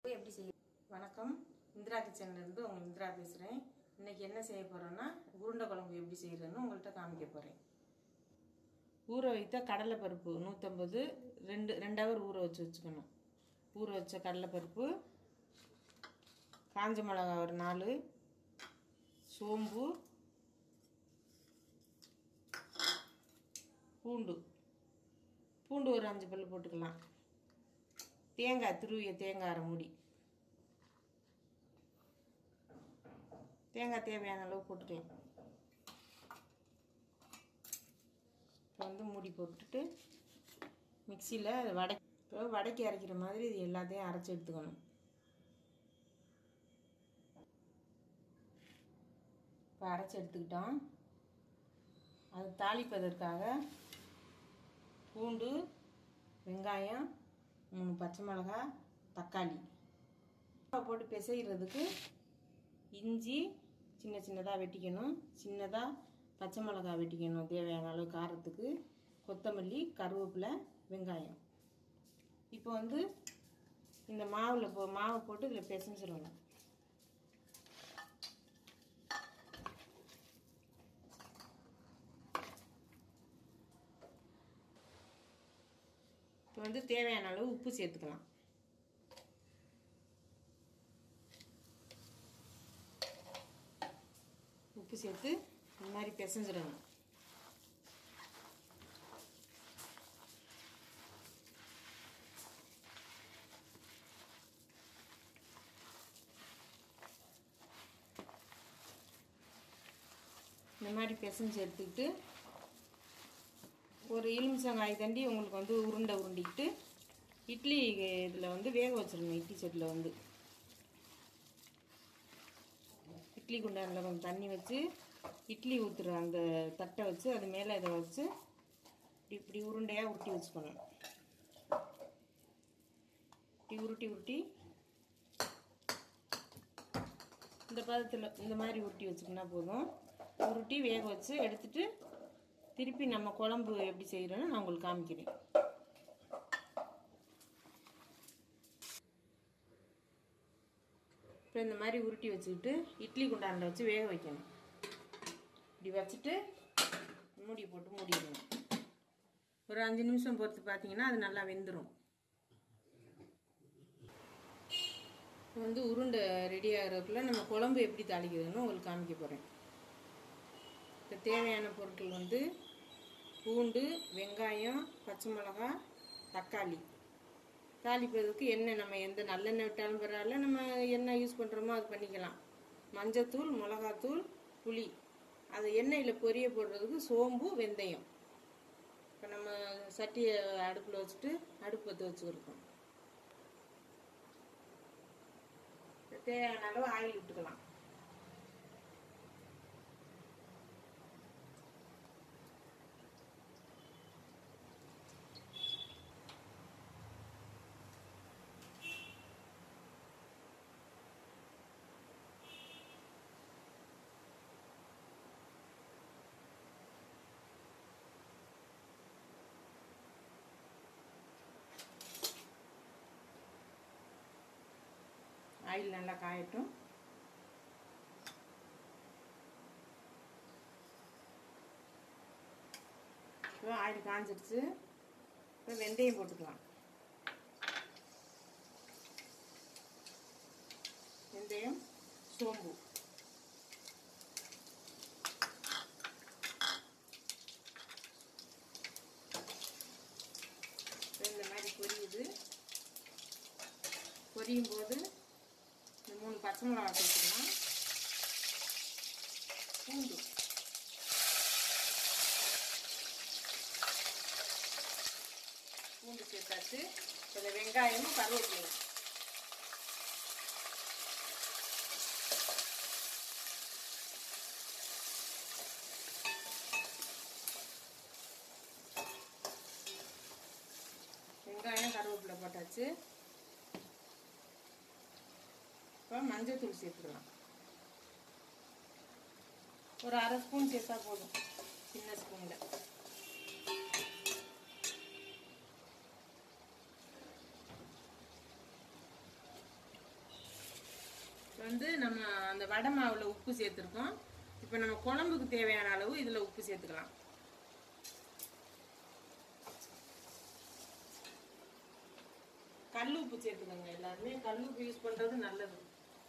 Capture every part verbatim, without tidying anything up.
எப்படி செய்ய வணக்கம் இந்திரா கிச்சன்ல இருந்து உங்க இந்திரா பேசுறேன். இன்னைக்கு என்ன செய்ய போறேன்னா உருண்டை குழம்பு எப்படி செய்யறதுன்னு உங்கள்கிட்ட காமிக்க போறேன். ஊற வைத்த கடலை பருப்பு நூற்றி ஐம்பது ரெண்டு ரெண்டு ஹவர் ஊற வச்சு வச்சுக்கணும். ஊற வச்ச கடலை பருப்பு, காஞ்ச மிளகாய் ஒரு நாலு, சோம்பு, பூண்டு பூண்டு ஒரு அஞ்சு பல் போட்டுக்கலாம். தேங்காய் துருவிய தேங்காய் அரை மூடி, தேங்காய் தேவையான அளவு போட்டுக்கலாம். இப்போ வந்து மூடி போட்டுட்டு மிக்சியில் வடை இப்போ வடைக்கு அரைக்கிற மாதிரி இது எல்லாத்தையும் அரைச்சி எடுத்துக்கணும். இப்போ அரைச்சி எடுத்துக்கிட்டோம். அது தாளிப்பதற்காக பூண்டு, வெங்காயம், மூணு பச்சை மிளகாய், தக்காளி போட்டு பிசைகிறதுக்கு இஞ்சி சின்ன சின்னதாக வெட்டிக்கணும். சின்னதாக பச்சை மிளகாய் வெட்டிக்கணும் தேவையான அளவு காரத்துக்கு. கொத்தமல்லி, கருவேப்பிலை, வெங்காயம். இப்போ வந்து இந்த மாவில் போ மாவை போட்டு இதில் பிசைஞ்சிடணும். இப்போ வந்து தேவையான அளவு உப்பு சேர்த்துக்கலாம். உப்பு சேர்த்து இந்த மாதிரி பிசைஞ்சிடணும். இந்த மாதிரி பிசைஞ்சு எடுத்துக்கிட்டு ஒரு எலுமிச்சங்காய் தண்டி உங்களுக்கு வந்து உருண்டை உருண்டிக்கிட்டு இட்லி இதில் வந்து வேக வச்சிடணும். இட்லி செட்டில் வந்து இட்லி குண்டானில் கொஞ்சம் தண்ணி வச்சு இட்லி ஊற்றுற அந்த தட்டை வச்சு அது மேலே இதை வச்சு இப்படி இப்படி உருண்டையாக உருட்டி வச்சுக்கணும். இப்படி உருட்டி உருட்டி இந்த பதத்தில் இந்த மாதிரி உருட்டி வச்சுக்கினா போதும். உருட்டி வேக வச்சு எடுத்துட்டு திருப்பி நம்ம குழம்பு எப்படி செய்கிறோன்னு நான் உங்களுக்கு காமிக்கிறேன். இப்போ இந்த மாதிரி உருட்டி வச்சுக்கிட்டு இட்லி குண்டானில் வச்சு வேக வைக்கணும். இப்படி வச்சுட்டு மூடி போட்டு மூடிடணும். ஒரு அஞ்சு நிமிஷம் பொறுத்து பார்த்தீங்கன்னா அது நல்லா வெந்துடும். இப்போ வந்து உருண்டை ரெடி ஆகிறதுக்குள்ள நம்ம குழம்பு எப்படி தாளிக்கிறதுன்னு உங்களுக்கு காமிக்க போகிறேன். இப்போ தேவையான பொருட்கள் வந்து பூண்டு, வெங்காயம், பச்சை மிளகாய், தக்காளி. தாளிப்பதற்கு எண்ணெய் நம்ம எந்த நல்லெண்ணெய் விட்டாலும் பரவாயில்ல, நம்ம என்ன யூஸ் பண்ணுறோமோ அது பண்ணிக்கலாம். மஞ்சத்தூள், மிளகாத்தூள், புளி. அது எண்ணெயில் பொரிய போடுறதுக்கு சோம்பு, வெந்தயம். இப்போ நம்ம சட்டியை அடுப்பில் வச்சுட்டு அடுப்பு பற்ற வச்சுருக்கோம். தேவையான அளவு ஆயில் விட்டுக்கலாம். ஆயில் நல்லா காயட்டும். இப்போ ஆயில் காஞ்சிடுச்சு. இப்போ வெந்தயம் போட்டுக்கலாம். வெந்தயம், சோம்பு. இந்த மாதிரி பொரியுது. பொரியும் போது இந்த மூணு பச்சை மிளகாய் சேர்த்துக்கலாம். பூண்டு, பூண்டு சேர்த்தாச்சு. இந்த வெங்காயமும் கருவேப்பிலையும். வெங்காயம் கருவேப்பிலை போட்டாச்சு. இப்போ மஞ்சள் தூள் சேர்த்துக்கலாம். ஒரு அரை ஸ்பூன் சேர்த்தா போதும், சின்ன ஸ்பூனில். வந்து நம்ம அந்த வடை மாவில் உப்பு சேர்த்துருக்கோம். இப்போ நம்ம குழம்புக்கு தேவையான அளவு இதில் உப்பு சேர்த்துக்கலாம். கல் உப்பு சேர்த்துக்கோங்க. எல்லாருமே கல் உப்பு யூஸ் பண்ணுறது நல்லது.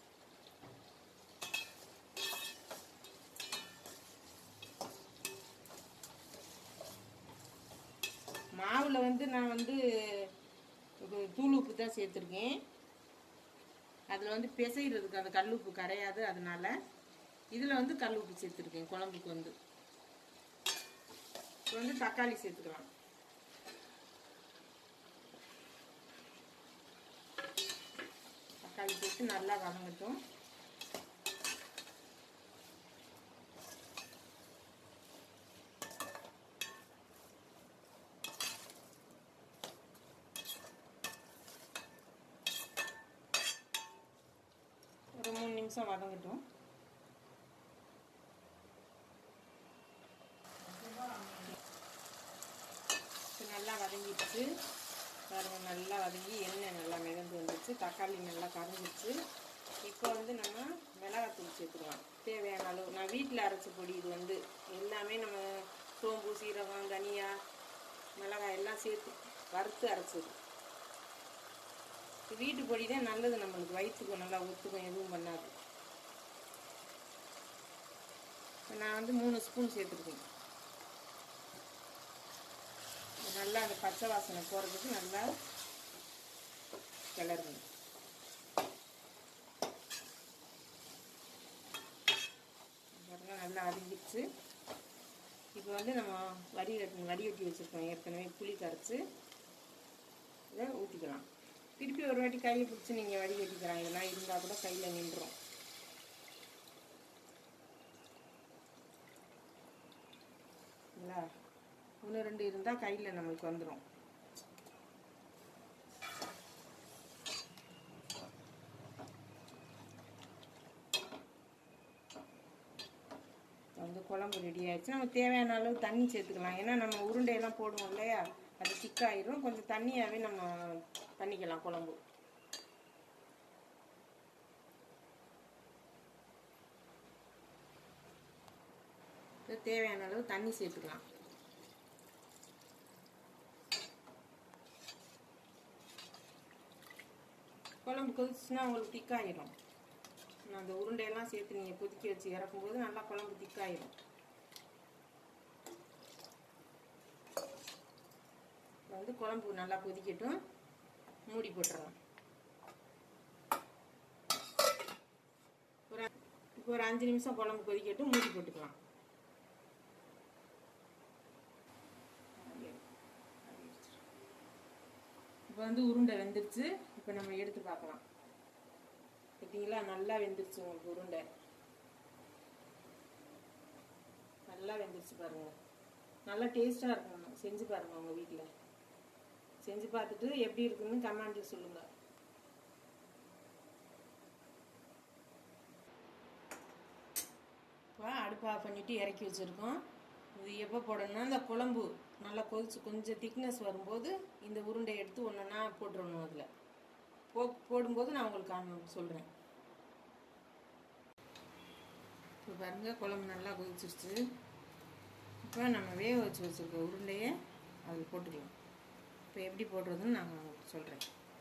மாவில் வந்து நான் வந்து தூள் உப்பு தான் சேர்த்துருக்கேன். அதில் வந்து பிசைகிறதுக்கு அந்த கல் உப்பு கரையாது, அதனால இதில் வந்து கல் உப்பு சேர்த்துருக்கேன் குழம்புக்கு வந்து. இப்போ வந்து தக்காளி சேர்த்துக்கலாம். தக்காளி சேர்த்து நல்லா வதங்கட்டும். ஒரு மூணு நிமிஷம் வதங்கட்டும். நல்லா வதங்கிடுச்சு பாருங்க. நல்லா வதங்கி எண்ணெய் நல்லா மிதந்து வந்துச்சு. தக்காளி நல்லா கரைஞ்சிடுச்சு. இப்போ வந்து நம்ம மிளகாத்தூள் சேர்த்துக்கலாம் தேவையான அளவு. நான் வீட்டில் அரைச்ச பொடி இது வந்து எல்லாமே நம்ம சோம்பு, சீரகம், தனியா, மிளகாய் எல்லாம் சேர்த்து வறுத்து அரைச்சது. வீட்டு பொடி தான் நல்லது, நம்மளுக்கு வயிற்றுக்கும் நல்லா ஒத்துக்கும், எதுவும் பண்ணாது. நான் வந்து மூணு ஸ்பூன் சேர்த்துருக்கேன். நல்லா அந்த பச்சை வாசனை போகிறதுக்கு நல்லா கிளறணும். நல்லா அரிஞ்சிடுச்சு. இப்போ வந்து நம்ம வடி வடிகட்டி வச்சுருக்கோம் ஏற்கனவே, புளி கரைச்சி இதை ஊற்றிக்கலாம். திருப்பி ஒரு வாட்டி கையை பிடிச்சி நீங்கள் வடிகட்டிக்கலாம். இதெல்லாம் இருந்தால் கூட கையில் நின்றுடும். இல்லைங்களா? ஒன்று ரெண்டு இருந்தால் கையில் நம்மளுக்கு வந்துடும். வந்து குழம்பு ரெடி ஆயிடுச்சு. நம்ம தேவையான அளவு தண்ணி சேர்த்துக்கலாம். ஏன்னா நம்ம உருண்டையெல்லாம் போடுவோம் இல்லையா, அது திக்காயிரும். கொஞ்சம் தண்ணியாகவே நம்ம பண்ணிக்கலாம் குழம்பு. தேவையான அளவு தண்ணி சேர்த்துக்கலாம். குழம்பு கொதிச்சுன்னா உங்களுக்கு திக்காயிரும். அந்த உருண்டையெல்லாம் சேர்த்து நீங்கள் கொதிக்க வச்சு இறக்கும்போது நல்லா குழம்பு திக்காயிரும். வந்து குழம்பு நல்லா கொதிக்கட்டும், மூடி போட்டுறலாம். ஒரு இப்போ ஒரு அஞ்சு நிமிஷம் குழம்பு கொதிக்கட்டும், மூடி போட்டுக்கலாம். இப்போ வந்து உருண்டை வெந்துருச்சு. இப்போ நம்ம எடுத்து பார்க்கலாம். பார்த்தீங்களா, நல்லா வெந்துருச்சு உங்களுக்கு உருண்டை. நல்லா வெந்துருச்சு பாருங்க. நல்லா டேஸ்டாக இருக்கும். செஞ்சு பாருங்க உங்கள் வீட்டில். செஞ்சு பார்த்துட்டு எப்படி இருக்குன்னு கமெண்ட்ல சொல்லுங்க. இப்போ அடுப்பு ஆஃப் பண்ணிட்டு இறக்கி வச்சுருக்கோம். இது எப்போ போடணும்னா, இந்த குழம்பு நல்லா கொதிச்சு கொஞ்சம் திக்னஸ் வரும்போது இந்த உருண்டை எடுத்து ஒன்றா போட்டுடணும். அதில் போ போடும்போது நான் உங்களுக்கு சொல்கிறேன். இப்போ பாருங்கள், குழம்பு நல்லா கொதிச்சிருச்சு. இப்போ நம்ம வேக வச்சு வச்சுருக்க உருண்டையை அதில் போட்டுக்கலாம். இப்போ எப்படி போடுறதுன்னு நான் உங்களுக்கு சொல்கிறேன்.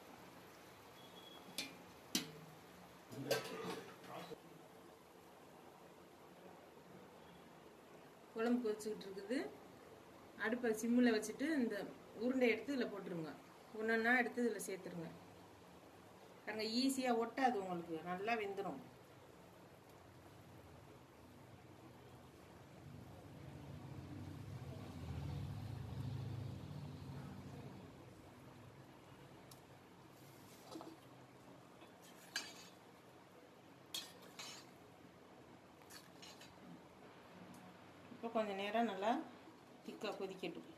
குழம்பு கொதிச்சுக்கிட்டு இருக்குது. அடுப்பை சிம்மில் வச்சுட்டு இந்த உருண்டை எடுத்து இதில் போட்டுருங்க. ஒன்றா எடுத்து இதில் சேர்த்துருங்க. பாருங்க, ஈஸியாக ஒட்டாது, உங்களுக்கு நல்லா வெந்துடும். இப்போ கொஞ்சம் நேரம் நல்லா திக்காக கொதிக்கட்டும்.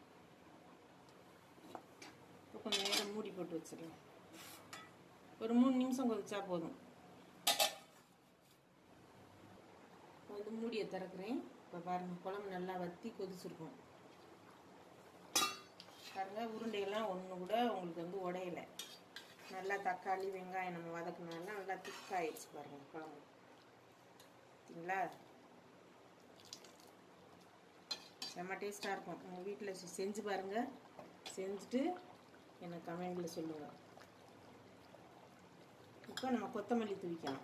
இப்போ கொஞ்சம் நேரம் மூடி போட்டு வச்சிடலாம். ஒரு மூணு நிமிஷம் கொதிச்சா போதும். வந்து மூடியை திறக்கிறேன். இப்போ பாருங்கள், குழம்பு நல்லா வற்றி கொதிச்சிருக்கும். பாருங்கள், உருண்டையெல்லாம் ஒன்று கூட உங்களுக்கு வந்து உடையலை. நல்லா தக்காளி வெங்காயம் நம்ம வதக்கினால நல்லா திக்காயிடுச்சு பாருங்கள் குழம்பு. சரிங்களா? செம்ம டேஸ்ட்டாக இருக்கும். உங்கள் வீட்டில் செஞ்சு பாருங்கள். செஞ்சுட்டு எனக்கு கமெண்டில் சொல்லுங்கள். இப்போ நம்ம கொத்தமல்லி தூவிக்கலாம்.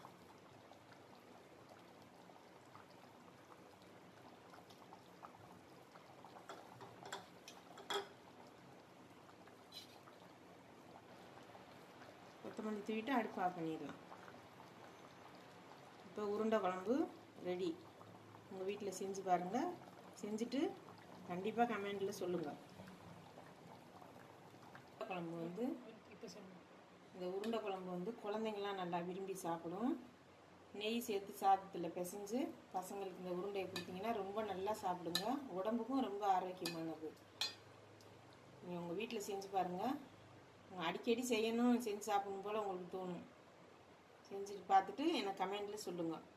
கொத்தமல்லி தூவிட்டு அடுப்பு ஆஃப் பண்ணிடலாம். இப்போ உருண்டை குழம்பு ரெடி. உங்கள் வீட்டில் செஞ்சு பாருங்கள். செஞ்சுட்டு கண்டிப்பாக கமெண்டில் சொல்லுங்கள். குழம்பு வந்து இப்போ சொல்லுங்கள். இந்த உருண்டை குழம்பு வந்து குழந்தைங்களாம் நல்லா விரும்பி சாப்பிடும். நெய் சேர்த்து சாதத்தில் பிசைஞ்சு பசங்களுக்கு இந்த உருண்டையை கொடுத்தீங்கன்னா ரொம்ப நல்லா சாப்பிடுங்க. உடம்புக்கும் ரொம்ப ஆரோக்கியமானது. நீங்கள் உங்கள் வீட்டில் செஞ்சு பாருங்கள். அடிக்கடி செய்யணும், செஞ்சு சாப்பிடணும் போல் உங்களுக்கு தோணும். செஞ்சுட்டு பார்த்துட்டு எனக்கு கமெண்டில் சொல்லுங்கள்.